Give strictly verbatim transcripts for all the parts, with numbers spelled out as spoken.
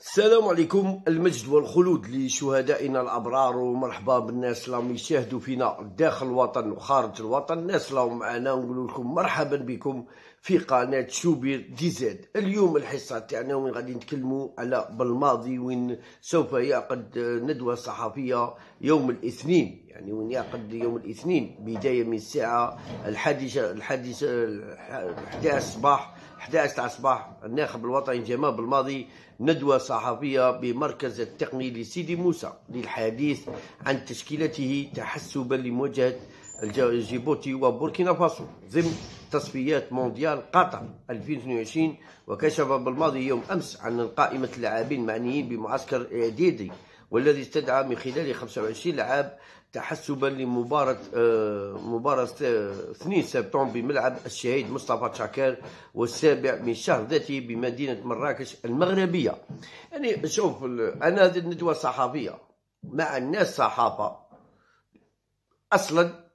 السلام عليكم، المجد والخلود لشهدائنا الأبرار، ومرحبا بالناس اللي يشاهدوا فينا داخل الوطن وخارج الوطن. الناس اللي معنا نقول لكم مرحبا بكم في قناة شوبير دي زاد. اليوم الحصة تاعنا وين غادي نتكلموا على بالماضي، وين سوف يعقد ندوة صحفية يوم الاثنين، يعني وين يعقد يوم الاثنين بداية من الساعة الحادية الحادية الحادية صباح أحد عشر تاع الصباح. الناخب الوطني جمال بالماضي ندوة صحفية بمركز التقني لسيدي موسى للحديث عن تشكيلته تحسبا لمواجهة جيبوتي وبوركينا فاسو ضمن تصفيات مونديال قطر ألفين واثنين وعشرين. وكشف بالماضي يوم أمس عن قائمة اللاعبين المعنيين بمعسكر إعدادي، والذي استدعى من خلال خمسة وعشرين لاعب تحسبا لمباراة مباراة اثنين سبتمبر بملعب الشهيد مصطفى شاكر، والسابع من شهر ذاته بمدينة مراكش المغربية. يعني شوف، أنا هذه الندوة الصحفية مع الناس صحافة أصلا،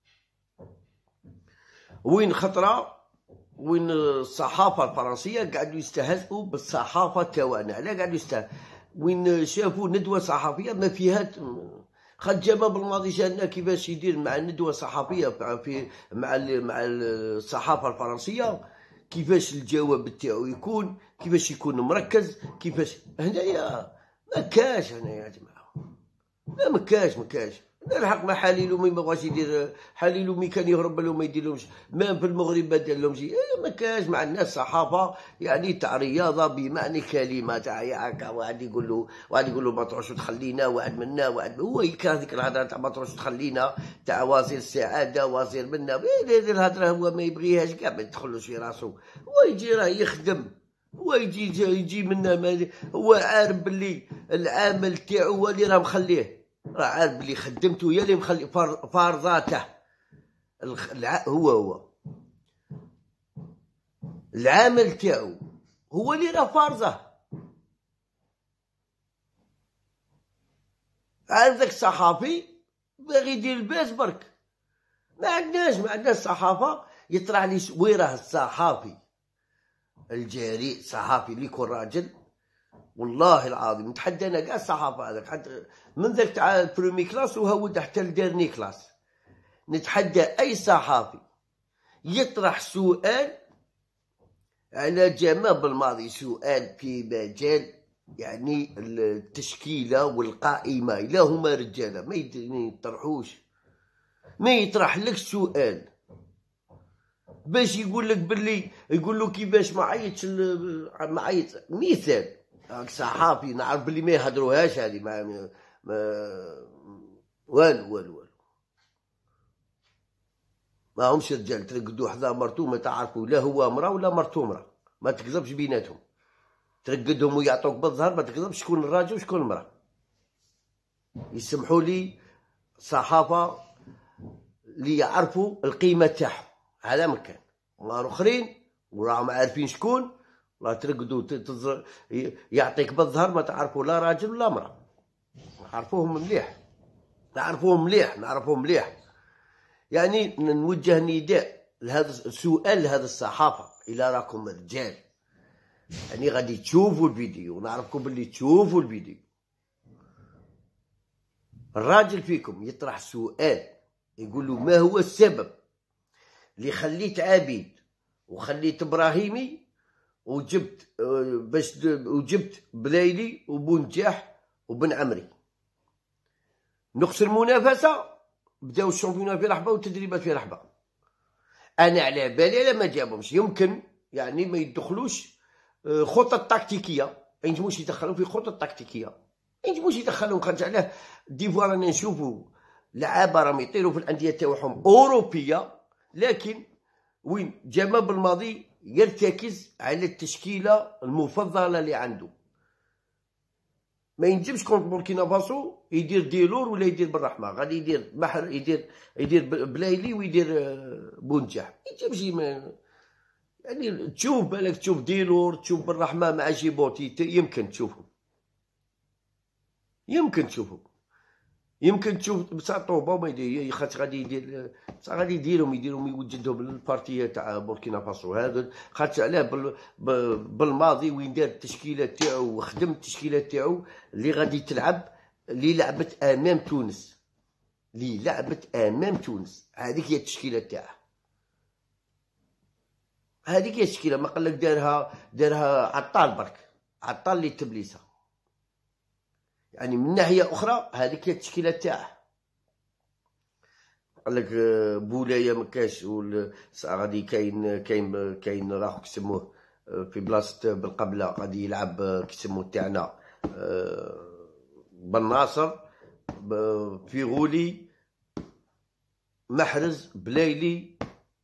وين خطرة وين الصحافة الفرنسية قاعدوا يستهزئوا بالصحافة تاعنا. علاه قاعدوا يستهزئوا؟ وين شافوا ندوة صحفية ما فيها خد جمال بالماضي جانا كيفاش يدير مع الندوة الصحفية في مع مع الصحافة الفرنسية، كيفاش الجواب تاعو يكون، كيفاش يكون مركز، كيفاش هنايا ما كاش. هنايا يا جماعة لا ما كاش ما كاش الحق. ما حليلو ما بغاش يدير، حليلو مي كان يهرب له ما يديرلهمش، ما في المغرب ما دار لهمش. إيه ما كاش مع الناس صحافه يعني تاع رياضه بمعنى كلمه تاع هكا. واحد يقول له واحد يقول له ما تروحش تخلينا، واحد منا واحد هو يكره هذيك الهضره تاع ما تروحش تخلينا تاع وزير السعاده وزير منا. هذه الهضره هو ما يبغيهاش كاع، ما تدخلوش في راسو. هو يجي راه يخدم، هو يجي يجي منا، هو عارف باللي العامل تاعو هو اللي راه مخليه، راه عارف بلي خدمته هي اللي مخلي فارضاته. هو هو العامل تاعو هو اللي راه فارضه. عارف ذاك الصحافي باغي يدير الباس برك. ما عندناش ما عندناش صحافه. يطرح لي وين راه الصحافي الجريء، صحافي اللي يكون راجل. والله العظيم نتحدى انا كاع الصحافه هذاك، حتى من ذاك تاع البرومي كلاس وهود حتى الديرني كلاس. نتحدى اي صحافي يطرح سؤال على جمال بالماضي، سؤال في مجال يعني التشكيله والقائمه، الا هما رجاله ما يطرحوش. ما يطرح لك سؤال باش يقول لك باللي يقول له كيفاش ما عيطش ما عيط. مثال صحافي نعرف بلي ما يهدروهاش هذه، ما, ما والو والو والو ما همش رجال. ترقدوا حذا مرتو ما تعرفوا لا هو مرا ولا مرتو مرا، ما تكذبش بيناتهم. ترقدهم ويعطوك بالظهر، ما تكذبش شكون الراجل وشكون المرا. يسمحوا لي صحافه اللي يعرفوا القيمه تاعهم على مكان، نهار اخرين وراهم عارفين شكون. لا ترقدوا تزر... يعطيك بالظهر ما تعرفوا لا راجل ولا مرا. نعرفوهم مليح نعرفوهم مليح نعرفوهم مليح. يعني نوجه نداء لهذا السؤال لهذا الصحافه، الى راكم رجال يعني غادي تشوفوا الفيديو، ونعرفكم باللي تشوفوا الفيديو. الراجل فيكم يطرح سؤال يقول له ما هو السبب اللي خليت عبيد وخليت ابراهيمي وجبت باش وجبت بلايلي وبونجاح وبن عمري. نقص المنافسه، بداو الشامبيونات في رحبه والتدريبات في رحبه. انا على بالي لا ما جابهمش، يمكن يعني ما يدخلوش خطط تكتيكيه، ما ينجموش يدخلوا في خطط تكتيكيه، ما ينجموش يدخلوا. خرج عليه ديفوار انا نشوفوا لعابه راهم يطيروا في الانديه تاعهم اوروبيه، لكن وين جمال بالماضي يرتكز على التشكيله المفضله اللي عنده. ما ينجمش كونت بوركينا فاسو يدير ديلور ولا يدير بالرحمه، غادي يدير بحر يدير يدير بلايلي ويدير بونجاح. ما ينجمش يعني تشوف بالك تشوف ديلور تشوف بالرحمه مع جيبوتي، يمكن تشوفهم يمكن تشوفهم يمكن تشوف بصح طوبه وما يدير خاطر غادي يدير بصح غادي يديرهم يديرهم يوجدهم للبارتيه تاع بوركينا فاسو هذا خاطر علاه بال... بالماضي وين دار التشكيلات تاعو وخدم التشكيلات تاعو اللي غادي تلعب اللي لعبت امام تونس اللي لعبت امام تونس هذيك هي التشكيله تاعها هذيك هي التشكيله ما قالك دارها دارها عطال برك عطال اللي تبليسه يعني من ناحيه اخرى هذيك هي التشكيله تاعه قال لك بولايه ما كاش غادي كاين كاين كاين راهو كيسموه في بلاصه بالقبله غادي يلعب كيسموه تاعنا بن ناصر فيغولي محرز بلايلي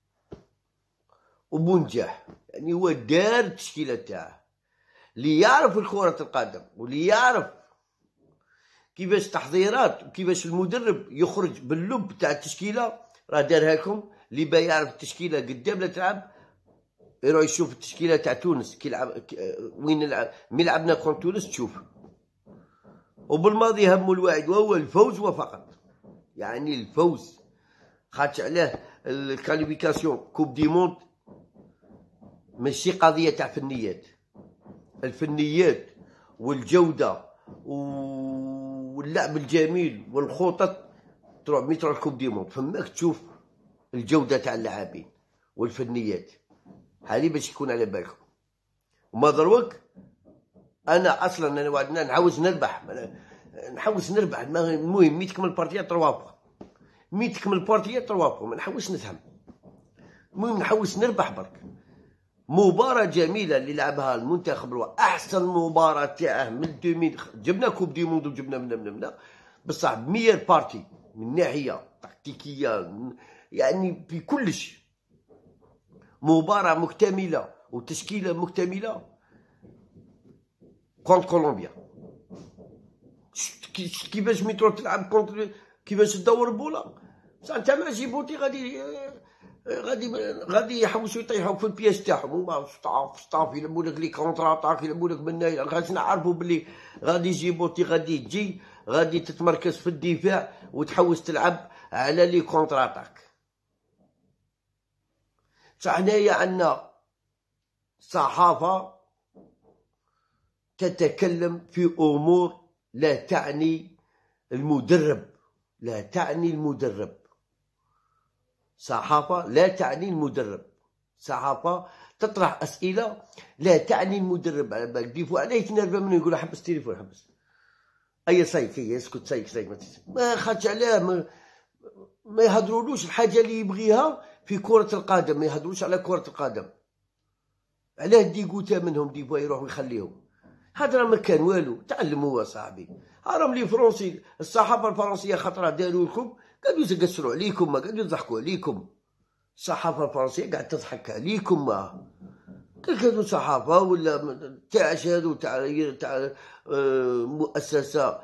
وبونجاح يعني هو دار التشكيله تاعه اللي يعرف الكره القدم واللي يعرف كيفاش تحضيرات وكيفاش المدرب يخرج باللب تاع التشكيله راه دارها لكم. اللي با يعرف التشكيله قدام لا تلعب يروح يشوف التشكيله تاع تونس كي لعب وين نلعب مي لعبنا كونت تونس تشوف. وبالماضي هم الواحد وهو الفوز وفقط يعني الفوز خاطر علاه الكاليفيكاسيون كوب دي موند ماشي قضيه تاع فنيات الفنيات والجوده واللعب الجميل والخطط تروح مي تروح الكوب دي موند فماك تشوف الجوده تاع اللاعبين والفنيات هذه باش يكون على بالكم. وما دروك انا اصلا انا وعدنا نحوس نربح نحوس نربح المهم مي تكمل البارتيات تروا بوان مي تكمل البارتيات تروا بوان ما نحوس نفهم المهم نحوس نربح برك. مباراة جميلة اللي لعبها المنتخب الوطني أحسن مباراة تاعه من ألفين جبنا كوب دي موند وجبنا منا منا منا بصح مير بارتي من ناحية تكتيكية يعني في كلش مباراة مكتملة وتشكيلة مكتملة كونت كولومبيا. كيفاش مي تروح تلعب كونت كيفاش تدور البوله بصح انت مع جيبوتي غادي غادي غادي يحوسوا يطيحوك في البياس تاعهم هما ستاف ستاف يلعبوا لك لي كونتر اتاك يلعبوا لك من هنا خاص نعرفوا بلي غادي جيبوتي غادي تجي غادي تتمركز في الدفاع وتحوس تلعب على لي كونتر اتاك. بصح هنايا عندنا صحافه تتكلم في امور لا تعني المدرب لا تعني المدرب صحافة لا تعني المدرب صحافة تطرح أسئلة لا تعني المدرب على بالك ديفو علاه يتنرفى منه يقول حبس التليفون حبس أي صيك هي اسكت صيك صيك ما خاطش علاه ما, ما يهضرولوش الحاجة اللي يبغيها في كرة القدم ما يهضروش على كرة القدم علاه ديقوتا منهم ديفو يروح ويخليهم هذا ما كان والو تعلموا صاحبي راهم لي فرونسي الصحافة الفرنسية خطرة داروا لكم قاعدوا يقصروا عليكم ما قاعدوا يضحكوا عليكم الصحافة الفرنسية قاعد تضحك عليكم ما كانوا صحافة ولا تاع هادو تاع تاع مؤسسة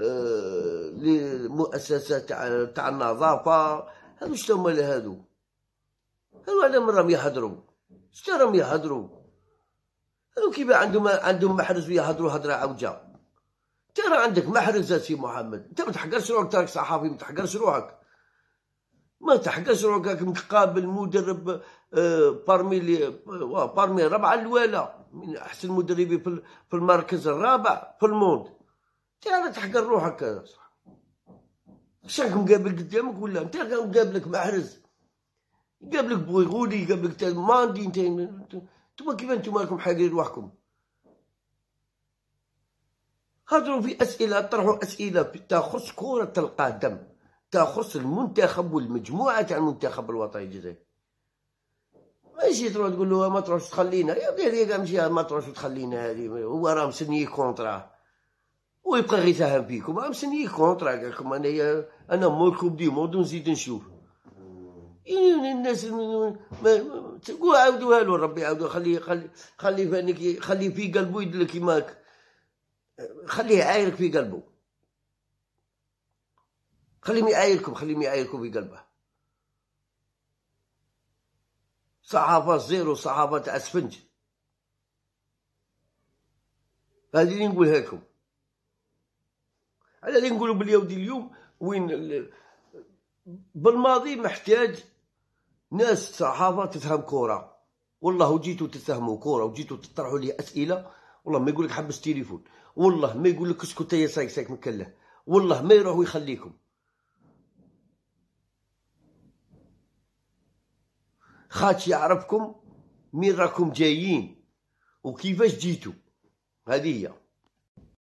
مؤسسة تاع تاع النظافة هادو شنو هما هادو هادو على من راهم يهضروا شتا راهم يهضروا هادو كيف عندهم عندهم محرز ويهضروا هضرة عوجة. ترى عندك محرز سي محمد انت ما تحقرش روحك تراك صحافي ما تحقرش روحك ما تحقرش روحك مقابل مدرب بارمي لي بارمي ربعه الاولى من احسن المدربين في المركز الرابع في الموند ترى تحقر روحك شاك مقابل قدامك ولا انت مقابلك محرز يقابلك بويغولي يقابلك ماندي انت انتوما كيف انتوما راكم حاقرين روحكم هضروا في أسئلة طرحوا أسئلة تخص كرة القدم تخص المنتخب والمجموعة تاع المنتخب الوطني الجزائري ماشي تروح تقول له ما تروحش تخلينا يا ودير يا مشي ما تروحش تخلينا هذه هو راه مسني كونطرا ويبقى غير يساهم فيكم راه مسني كونطرا قال لكم انايا انا مول كوب دي موند ونزيد نشوف الناس قول عاودوها له ربي عاودوها خليه خلي خلي فانك خلي في قلبه يدير كيماك خليه عايرك في قلبه خليه يعايركم خليه يعايركم في قلبه. صحافة زيرو صحافة تاع اسفنج هذه اللي نقولها لكم على اللي نقولوا بلي ودي اليوم وين ال... بالماضي محتاج ناس صحافة تفهم كورة، والله وجيتوا تفهموا كورة وجيتوا تطرحوا لي أسئلة، والله ما يقول لك حبس تليفون، والله ما يقول لك اسكت يا سايك سايك مكله، والله ما يروح ويخليكم. خاطش يعرفكم مين راكم جايين وكيفاش جيتوا، هذه هي.